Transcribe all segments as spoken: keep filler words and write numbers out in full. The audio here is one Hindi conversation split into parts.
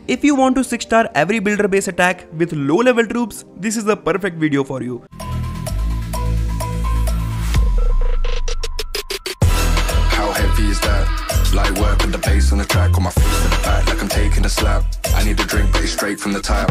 If you want to six star every builder base attack with low level troops, this is the perfect video for you. How heavy is that? Light work with the bass on the track, on my face to the back like I'm taking a slap. I need a drink but it's straight from the tap.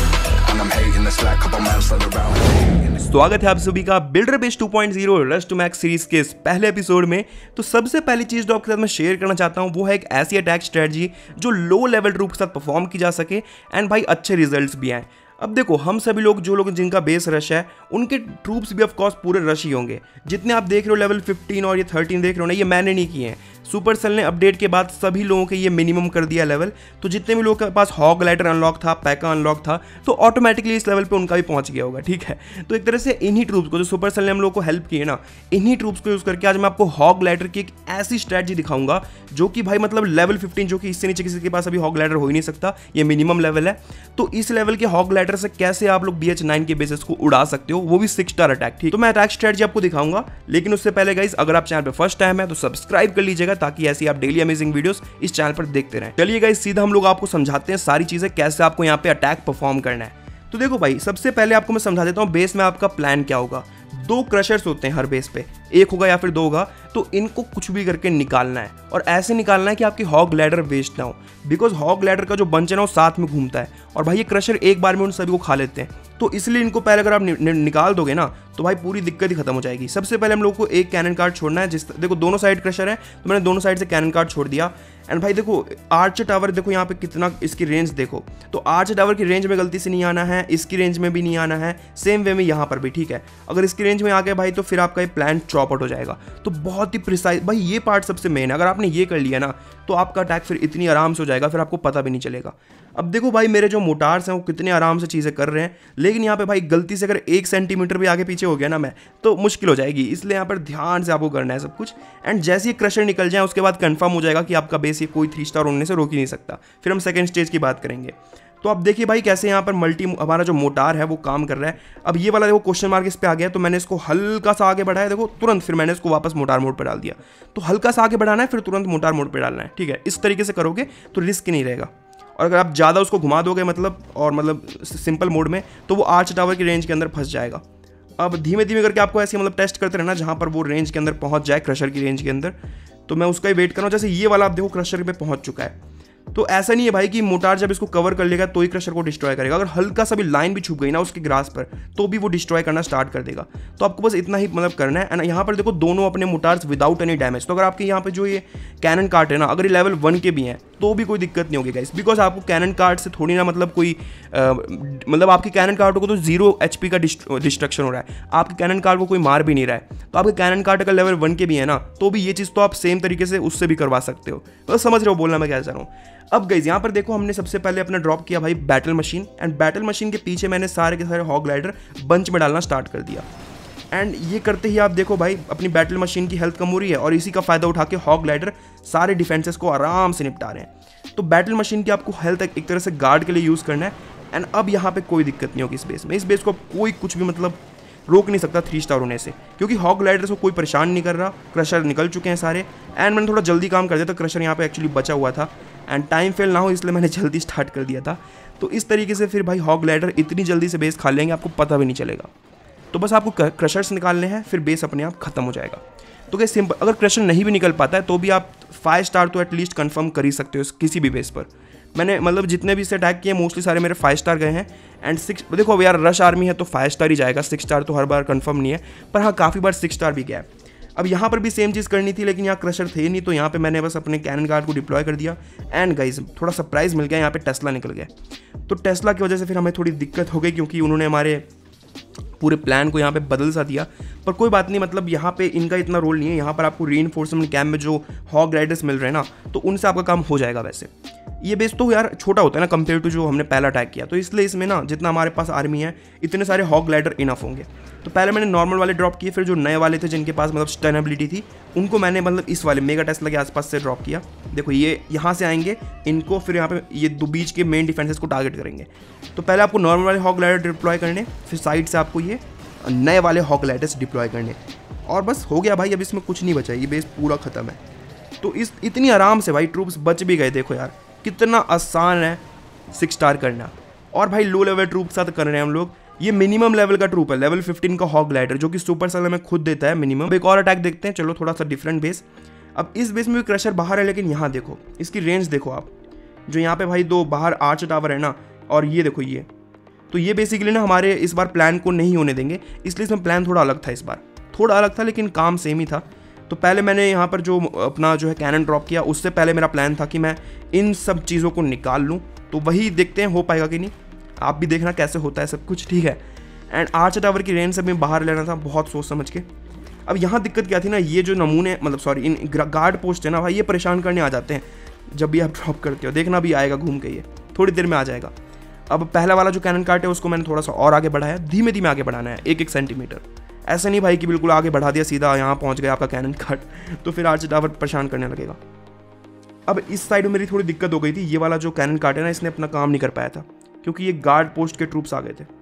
And I'm hating the slack, couple man slung around. स्वागत है आप सभी का builder base two point zero rush to max series के इस पहले एपिसोड में। तो सबसे पहली चीज जो आपके साथ मैं शेयर करना चाहता हूं वो है एक ऐसी अटैक स्ट्रेटजी जो लो लेवल ट्रूप के साथ परफॉर्म की जा सके एंड भाई अच्छे रिजल्ट्स भी आए। अब देखो, हम सभी लोग जो लोग जिनका बेस रश है उनके ट्रूप्स भी ऑफ कोर्स पूरे रश ही होंगे। जितने आप देख रहे हो लेवल फिफ्टीन और ये थर्टीन देख रहे हो ना, ये मैंने नहीं किए हैं, सुपरसेल ने अपडेट के बाद सभी लोगों के ये मिनिमम कर दिया लेवल। तो जितने भी लोगों के पास हॉग ग्लाइडर अनलॉक था, पैका अनलॉक था, तो ऑटोमेटिकली इस लेवल पे उनका भी पहुंच गया होगा। ठीक है, तो एक तरह से इन्हीं ट्रूप्स को जो सुपरसेल ने हम लोगों को हेल्प की है ना, इन्हीं ट्रूप्स को यूज करके आज मैं आपको हॉग ग्लाइडर की एक ऐसी स्ट्रैटेजी दिखाऊंगा जो कि भाई मतलब लेवल फिफ्टीन, जो कि इससे नीचे किसी के पास अभी हॉग ग्लाइडर हो ही नहीं सकता, ये मिनिमम लेवल है। तो इस लेवल के हॉग ग्लाइडर से कैसे आप लोग बी एच नाइन के बेसिस को उड़ा सकते हो, वो भी सिक्स स्टार अटैक। ठीक, तो मैं अटैक स्ट्रैटेजी आपको दिखाऊंगा, लेकिन उससे पहले गाइस अगर आप चैनल पे फर्स्ट टाइम है तो सब्सक्राइब कर लीजिएगा ताकि ऐसी आप डेली अमेजिंग वीडियोस इस चैनल पर देखते रहें। चलिए गाइस सीधा हम लोग आपको समझाते हैं सारी चीजें कैसे आपको यहाँ पे अटैक परफॉर्म करना है। तो देखो भाई, सबसे पहले आपको मैं समझा देता हूँ बेस में आपका प्लान क्या होगा। दो क्रशर्स होते हैं हर बेस पे, एक होगा या फिर दो होगा। तो इनको कुछ भी करके निकालना है और ऐसे निकालना है कि आपकी हॉग ग्लाइडर वेस्ट ना हो, बिकॉज हॉग ग्लाइडर का जो बंच है ना वो साथ में घूमता है और भाई ये क्रशर एक बार में उन सभी को खा लेते हैं। तो इसलिए इनको पहले अगर आप नि, नि, निकाल दोगे ना तो भाई पूरी दिक्कत ही खत्म हो जाएगी। सबसे पहले हम लोग को एक कैनन कार्ड छोड़ना है। जिस देखो दोनों साइड क्रशर है तो मैंने दोनों साइड से कैनन कार्ड छोड़ दिया। एंड भाई देखो आर्च टावर, देखो यहाँ पे कितना इसकी रेंज देखो, तो आर्च टावर की रेंज में गलती से नहीं आना है, इसकी रेंज में भी नहीं आना है, सेम वे में यहाँ पर भी। ठीक है, अगर इसकी रेंज में आ गए भाई तो फिर आपका ये प्लान चॉप आउट हो जाएगा। तो बहुत ही प्रिसाइज भाई ये पार्ट सबसे मेन है। अगर आपने ये कर लिया ना तो आपका अटैक फिर इतनी आराम से हो जाएगा, फिर आपको पता भी नहीं चलेगा। अब देखो भाई मेरे जो मोटार्स हैं वो कितने आराम से चीज़ें कर रहे हैं, लेकिन यहाँ पे भाई गलती से अगर एक सेंटीमीटर भी आगे पीछे हो गया ना मैं तो मुश्किल हो जाएगी। इसलिए यहाँ पर ध्यान से आपको करना है सब कुछ। एंड जैसे ही क्रशर निकल जाए उसके बाद कंफर्म हो जाएगा कि आपका बेस ये कोई थ्री स्टार होने से रोक ही नहीं सकता। फिर हम सेकंड स्टेज की बात करेंगे। तो अब देखिए भाई कैसे यहाँ पर मल्टी हमारा जो मोटार है वो काम कर रहा है। अब ये वाला देखो क्वेश्चन मार्क इस पे आ गया, तो मैंने इसको हल्का सा आगे बढ़ाया, देखो तुरंत फिर मैंने इसको वापस मोटार मोड पे डाल दिया। तो हल्का सा आगे बढ़ाना है फिर तुरंत मोटार मोड पे डालना है। ठीक है, इस तरीके से करोगे तो रिस्क नहीं रहेगा। और अगर आप ज़्यादा उसको घुमा दोगे मतलब और मतलब सिंपल मोड में तो वो आर्च टावर की रेंज के अंदर फंस जाएगा। अब धीमे धीमे करके आपको ऐसे मतलब टेस्ट करते रहना जहाँ पर वो रेंज के अंदर पहुँच जाए, क्रशर की रेंज के अंदर। तो मैं उसका ही वेट कर रहा हूँ। जैसे ये वाला आप देखो क्रशर पे पहुँच चुका है। तो ऐसा नहीं है भाई कि मोटार जब इसको कवर कर लेगा तो ही क्रशर को डिस्ट्रॉय करेगा। अगर हल्का सा भी लाइन भी छुप गई ना उसके ग्रास पर तो भी वो डिस्ट्रॉय करना स्टार्ट कर देगा। तो आपको बस इतना ही मतलब करना है। एंड यहाँ पर देखो दोनों अपने मोटार्स विदाउट एनी डैमेज। तो अगर आपके यहाँ पे जो ये कैनन कार्ट है ना, अगर ये लेवल वन के भी हैं तो भी कोई दिक्कत नहीं होगी गाइस, बिकॉज आपको कैनन कार्ट से थोड़ी ना मतलब कोई आ, मतलब आपकी कैनन कार्ट को तो जीरो एच पी का डिस्ट्रक्शन हो रहा है, आपके कैनन कार्ट को कोई मार भी नहीं रहा है। तो आपके कैनन कार्ट अगर लेवल वन के भी है ना तो भी ये चीज़ तो आप सेम तरीके से उससे भी करवा सकते हो। तो समझ रहे हो बोलना मैं क्या चाह रहा हूँ। अब गाइस यहाँ पर देखो हमने सबसे पहले अपना ड्रॉप किया भाई battle machine. And battle machine के पीछे मैंने सारे के सारे हॉग ग्लाइडर बंच में डालना स्टार्ट कर दिया। एंड ये करते ही आप देखो भाई अपनी बैटल मशीन की हेल्थ कम हो रही है और इसी का फायदा उठा के हॉग ग्लाइडर सारे डिफेंसेस को आराम से निपटा रहे हैं। तो बैटल मशीन की आपको हेल्थ एक तरह से गार्ड के लिए यूज़ करना है। एंड अब यहाँ पे कोई दिक्कत नहीं होगी इस बेस में। इस बेस को कोई कुछ भी मतलब रोक नहीं सकता थ्री स्टार होने से, क्योंकि हॉग ग्लाइडर्स को कोई परेशान नहीं कर रहा। क्रशर निकल चुके हैं सारे। एंड मैंने थोड़ा जल्दी काम कर दिया तो क्रशर यहाँ पे एक्चुअली बचा हुआ था एंड टाइम फेल ना हो इसलिए मैंने जल्दी स्टार्ट कर दिया था। तो इस तरीके से फिर भाई हॉग ग्लाइडर इतनी जल्दी से बेस खा लेंगे आपको पता भी नहीं चलेगा। तो बस आपको क्रशर्स निकालने हैं फिर बेस अपने आप खत्म हो जाएगा। तो क्या सिंपल, अगर क्रशर नहीं भी निकल पाता है तो भी आप फाइव स्टार तो एटलीस्ट कंफर्म कर ही सकते हो किसी भी बेस पर। मैंने मतलब जितने भी इससे अटैक किए मोस्टली सारे मेरे फाइव स्टार गए हैं। एंड सिक्स देखो अब यार रश आर्मी है तो फाइव स्टार ही जाएगा, सिक्स स्टार तो हर बार कंफर्म नहीं है, पर हाँ काफ़ी बार सिक्स स्टार भी गया है। अब यहाँ पर भी सेम चीज़ करनी थी लेकिन यहाँ क्रशर थे नहीं, तो यहाँ पे मैंने बस अपने कैनन कार्ड को डिप्लॉय कर दिया। एंड गाइस थोड़ा सरप्राइज मिल गया, यहाँ पे टेस्ला निकल गया। तो टेस्ला की वजह से फिर हमें थोड़ी दिक्कत हो गई क्योंकि उन्होंने हमारे पूरे प्लान को यहाँ पे बदल सा दिया। पर कोई बात नहीं, मतलब यहाँ पे इनका इतना रोल नहीं है। यहाँ पर आपको रीइंफोर्समेंट कैंप में जो हॉग राइडर्स मिल रहे हैं ना तो उनसे आपका काम हो जाएगा। वैसे ये बेस तो यार छोटा होता है ना कंपेयर टू जो हमने पहला अटैक किया, तो इसलिए इसमें ना जितना हमारे पास आर्मी है इतने सारे हॉग ग्लाइडर इनफ होंगे। तो पहले मैंने नॉर्मल वाले ड्रॉप किए, फिर जो नए वाले थे जिनके पास मतलब स्टन एबिलिटी थी उनको मैंने मतलब इस वाले मेगा टेस्ला के आसपास से ड्रॉप किया। देखो ये यहाँ से आएंगे इनको, फिर यहाँ पे ये दो बीच के मेन डिफेंसेस को टारगेट करेंगे। तो पहले आपको नॉर्मल वाले हॉग ग्लाइडर डिप्लॉय करने, फिर साइड से आपको ये नए वाले हॉग ग्लाइडर्स डिप्लॉय करने, और बस हो गया भाई। अब इसमें कुछ नहीं बचा, ये बेस पूरा ख़त्म है। तो इस इतनी आराम से भाई ट्रूप्स बच भी गए। देखो यार कितना आसान है, सिक्स स्टार करना। और भाई लो लेवल ट्रूप के साथ कर रहे हैं हम लोग, ये मिनिमम लेवल का ट्रूप है, लेवल फिफ्टीन का हॉग ग्लाइडर जो कि सुपर सेल में खुद देता है मिनिमम। अब एक और अटैक देखते हैं, चलो थोड़ा सा डिफरेंट बेस। अब इस बेस में भी क्रशर बाहर है, लेकिन यहाँ देखो इसकी रेंज देखो आप, जो यहाँ पे भाई दो बाहर आर्च टावर है ना, और ये देखो ये, तो ये बेसिकली ना हमारे इस बार प्लान को नहीं होने देंगे, इसलिए इसमें प्लान थोड़ा अलग था, इस बार थोड़ा अलग था लेकिन काम सेम ही था। तो पहले मैंने यहाँ पर जो अपना जो है कैनन ड्रॉप किया, उससे पहले मेरा प्लान था कि मैं इन सब चीज़ों को निकाल लूँ, तो वही देखते हैं हो पाएगा कि नहीं, आप भी देखना कैसे होता है सब कुछ, ठीक है। एंड आर्च टावर की रेंज से भी बाहर लेना था बहुत सोच समझ के। अब यहाँ दिक्कत क्या थी ना, ये जो नमूने मतलब सॉरी इन गार्ड पोस्ट है ना भाई, ये परेशान करने आ जाते हैं जब भी आप ड्रॉप करते हो, देखना भी आएगा घूम के, ये थोड़ी देर में आ जाएगा। अब पहला वाला जो कैनन कार्ट है उसको मैंने थोड़ा सा और आगे बढ़ाया, धीमे धीमे आगे बढ़ाना है, एक एक सेंटीमीटर, ऐसा नहीं भाई कि बिल्कुल आगे बढ़ा दिया सीधा यहाँ पहुँच गया आपका कैनन कार्ट, तो फिर आर्च टावर परेशान करने लगेगा। अब इस साइड में मेरी थोड़ी दिक्कत हो गई थी, ये वाला जो कैनन कार्ट है ना इसने अपना काम नहीं कर पाया था, क्योंकि ये गार्ड पोस्ट के ट्रूप्स आ गए थे।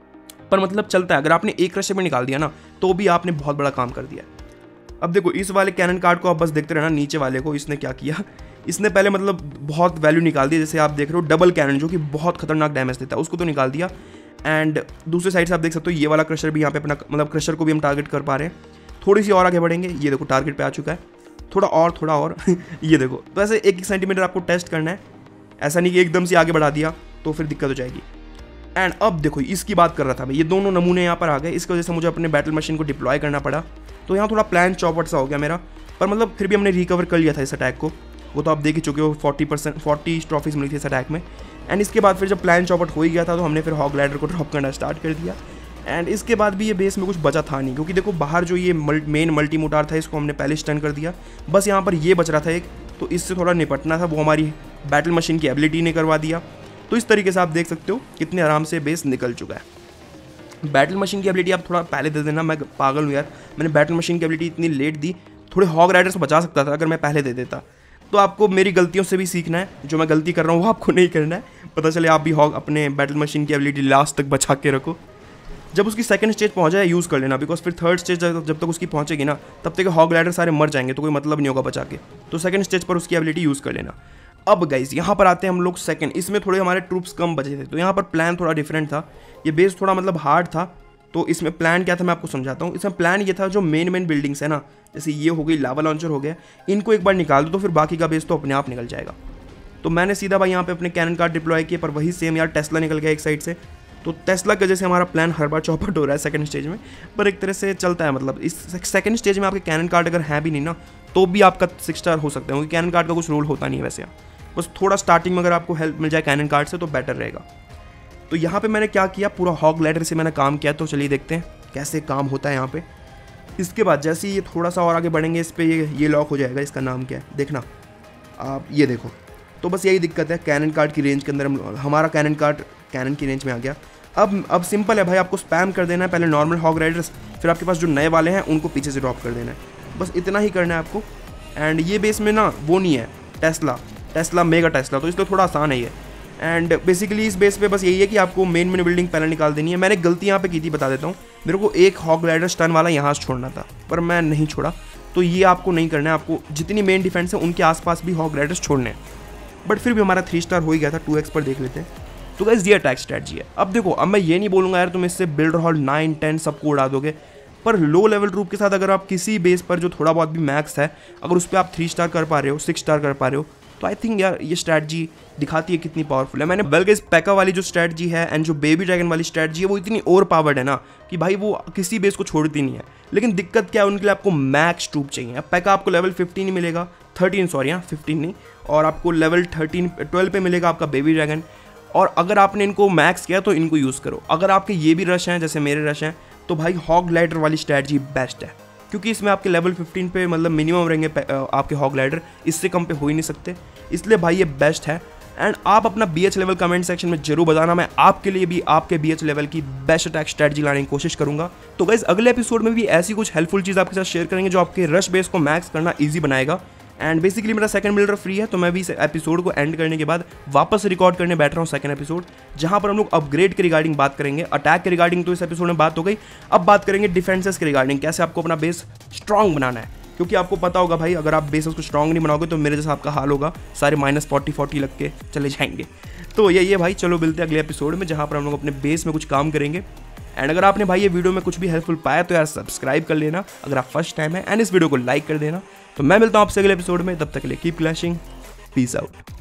पर मतलब चलता है, अगर आपने एक क्रशर में निकाल दिया ना तो भी आपने बहुत बड़ा काम कर दिया। अब देखो इस वाले कैनन कार्ड को आप बस देखते रहना, नीचे वाले को इसने क्या किया, इसने पहले मतलब बहुत वैल्यू निकाल दी, जैसे आप देख रहे हो डबल कैनन जो कि बहुत खतरनाक डैमेज देता है, उसको तो निकाल दिया। एंड दूसरे साइड से आप देख सकते हो ये वाला क्रशर भी यहाँ पे अपना मतलब क्रशर को भी हम टारगेट कर पा रहे हैं। थोड़ी सी और आगे बढ़ेंगे, ये देखो टारगेट पे आ चुका है, थोड़ा और थोड़ा और ये देखो, तो ऐसे एक एक सेंटीमीटर आपको टेस्ट करना है, ऐसा नहीं कि एकदम से आगे बढ़ा दिया तो फिर दिक्कत हो जाएगी। एंड अब देखो इसकी बात कर रहा था मैं, ये दोनों नमूने यहाँ पर आ गए, इसकी वजह से मुझे अपने बैटल मशीन को डिप्लॉय करना पड़ा, तो यहाँ थोड़ा प्लान चौपट सा हो गया मेरा, पर मतलब फिर भी हमने रिकवर कर लिया था इस अटैक को, वो तो आप देख ही चुके हो, फोर्टी परसेंट फोर्टी ट्रॉफीज मिली थी इस अटैक में। एंड इसके बाद फिर जब प्लान चौपट हो ही गया था तो हमने फिर हॉग ग्लाइडर को ड्रॉप करना स्टार्ट कर दिया। एंड इसके बाद भी ये बेस में कुछ बचा था नहीं, क्योंकि देखो बाहर जो ये मेन मल्टी मोटार था इसको हमने पहले स्टन कर दिया, बस यहाँ पर ये बच रहा था एक, तो इससे थोड़ा निपटना था, वो हमारी बैटल मशीन की एबिलिटी ने करवा दिया। तो इस तरीके से आप देख सकते हो कितने आराम से बेस निकल चुका है। बैटल मशीन की एबिलिटी आप थोड़ा पहले दे देना, मैं पागल हूँ यार, मैंने बैटल मशीन की एबिलिटी इतनी लेट दी, थोड़े हॉग राइडर से बचा सकता था अगर मैं पहले दे देता। तो आपको मेरी गलतियों से भी सीखना है, जो मैं गलती कर रहा हूँ वो आपको नहीं करना है, पता चले आप भी हॉग अपने बैटल मशीन की एबिलिटी लास्ट तक बचा के रखो। जब उसकी सेकंड स्टेज पहुंच जाए यूज़ कर लेना, बिकॉज फिर थर्ड स्टेज जब तक उसकी पहुंचेगी ना तब तक हॉग राइडर सारे मर जाएंगे, तो कोई मतलब नहीं होगा बचा के, तो सेकंड स्टेज पर उसकी एबिलिटी यूज़ कर लेना। अब गाइस यहाँ पर आते हैं हम लोग सेकंड, इसमें थोड़े हमारे ट्रूप्स कम बचे थे, तो यहाँ पर प्लान थोड़ा डिफरेंट था, ये बेस थोड़ा मतलब हार्ड था। तो इसमें प्लान क्या था मैं आपको समझाता हूँ। इसमें प्लान ये था, जो मेन मेन बिल्डिंग्स है ना, जैसे ये हो गई, लावा लॉन्चर हो गया, इनको एक बार निकाल दो तो फिर बाकी का बेस तो अपने आप निकल जाएगा। तो मैंने सीधा भाई यहाँ पे अपने कैनन कार्ड डिप्लॉय किए, पर वही सेम यार टेस्ला निकल गया एक साइड से, तो टेस्ला की वजह से हमारा प्लान हर बार चौपट हो रहा है सेकंड स्टेज में, पर एक तरह से चलता है। मतलब इस सेकंड स्टेज में आपके कैनन कार्ड अगर है भी नहीं ना तो भी आपका सिक्स स्टार हो सकता है, क्योंकि कैनन कार्ड का कुछ रोल होता नहीं है वैसे, बस थोड़ा स्टार्टिंग में अगर आपको हेल्प मिल जाए कैनन कार्ड से तो बेटर रहेगा। तो यहाँ पे मैंने क्या किया, पूरा हॉग ग्लाइडर से मैंने काम किया, तो चलिए देखते हैं कैसे काम होता है यहाँ पे। इसके बाद जैसे ये थोड़ा सा और आगे बढ़ेंगे, इस पर ये ये लॉक हो जाएगा, इसका नाम क्या है देखना आप, ये देखो। तो बस यही दिक्कत है, कैनन कार्ड की रेंज के अंदर हम, हमारा कैनन कार्ड कैनन की रेंज में आ गया। अब अब सिंपल है भाई, आपको स्पैम कर देना है पहले नॉर्मल हॉग राइडर्स, फिर आपके पास जो नए वाले हैं उनको पीछे से ड्रॉप कर देना है, बस इतना ही करना है आपको। एंड ये बेस में ना वो नहीं है टेस्ला टेस्ला मेगा टेस्ला, तो इसलिए थोड़ा आसान है ये। एंड बेसिकली इस बेस पे बस यही है कि आपको मेन मेन बिल्डिंग पहले निकाल देनी है। मैंने गलती यहाँ पे की थी, बता देता हूँ, मेरे को एक हॉग राइडर स्टन वाला यहाँ से छोड़ना था, पर मैं नहीं छोड़ा, तो ये आपको नहीं करना है, आपको जितनी मेन डिफेंस है उनके आसपास भी हॉग राइडर्स छोड़ने हैं। बट फिर भी हमारा थ्री स्टार हो ही गया था, टू एक्स पर देख लेते हैं। तो गाइस ये अटैक स्ट्रेटजी है। अब देखो, अब मैं ये नहीं बोलूँगा यार तुम इससे बिल्डर हॉल नाइन टेन सबको उड़ा दोगे, पर लो लेवल ट्रूप के साथ अगर आप किसी बेस पर जो थोड़ा बहुत भी मैक्स है, अगर उस पर आप थ्री स्टार कर पा रहे हो, सिक्स स्टार कर पा रहे हो, तो आई थिंक यार ये स्ट्रैटेजी दिखाती है कितनी पावरफुल है। मैंने बल्कि इस पैका वाली जो स्ट्रैटेजी है एंड जो बेबी ड्रैगन वाली स्ट्रैटेजी है वो इतनी ओवर पावर्ड है ना कि भाई वो किसी बेस को छोड़ती नहीं है। लेकिन दिक्कत क्या है, उनके लिए आपको मैक्स ट्रूप चाहिए। अब पैका आपको लेवल फिफ्टीन ही मिलेगा, थर्टीन सॉरी हाँ फिफ्टीन नहीं, और आपको लेवल थर्टीन ट्वेल्व पे मिलेगा आपका बेबी ड्रैगन। और अगर आपने इनको मैक्स किया तो इनको यूज़ करो। अगर आपके ये भी रश हैं जैसे मेरे रश हैं, तो भाई हॉग ग्लाइडर वाली स्ट्रैटेजी बेस्ट है, क्योंकि इसमें आपके लेवल फिफ्टीन पे मतलब मिनिमम रहेंगे आपके हॉग ग्लाइडर, इससे कम पे हो ही नहीं सकते, इसलिए भाई ये बेस्ट है। एंड आप अपना B H level comment section में जरूर बताना, मैं आपके लिए भी आपके बी एच लेवल की बेस्ट अटैक स्ट्रैटेजी लाने की कोशिश करूंगा। तो गाइस अगले एपिसोड में भी ऐसी कुछ हेल्पफुल चीज़ आपके साथ शेयर करेंगे जो आपके रश बेस को मैक्स करना ईजी बनाएगा। एंड बेसिकली मेरा सेकंड बिल्डर फ्री है, तो मैं भी इस एपिसोड को एंड करने के बाद वापस रिकॉर्ड करने बैठ रहा हूँ सेकंड एपिसोड, जहां पर हम लोग अपग्रेड के रिगार्डिंग बात करेंगे। अटैक के रिगार्डिंग तो इस एपिसोड में बात हो गई, अब बात करेंगे डिफेंसेस के रिगार्डिंग, कैसे आपको अपना बेस स्ट्रांग बनाना है। क्योंकि आपको पता होगा भाई, अगर आप बेस उसको स्ट्रॉन्ग नहीं बनाओगे तो मेरे जैसा आपका हाल होगा, सारे माइनस फोर्टी फोर्टी लग के चले जाएंगे। तो यही है भाई, चलो मिलते हैं अगले एपिसोड में जहाँ पर हम लोग अपने बेस में कुछ काम करेंगे। एंड अगर आपने भाई ये वीडियो में कुछ भी हेल्पफुल पाया तो यार सब्सक्राइब कर लेना अगर आप फर्स्ट टाइम है, एंड इस वीडियो को लाइक कर देना। तो मैं मिलता हूँ आपसे अगले एपिसोड में, तब तक के लिए कीप क्लैशिंग, पीस आउट।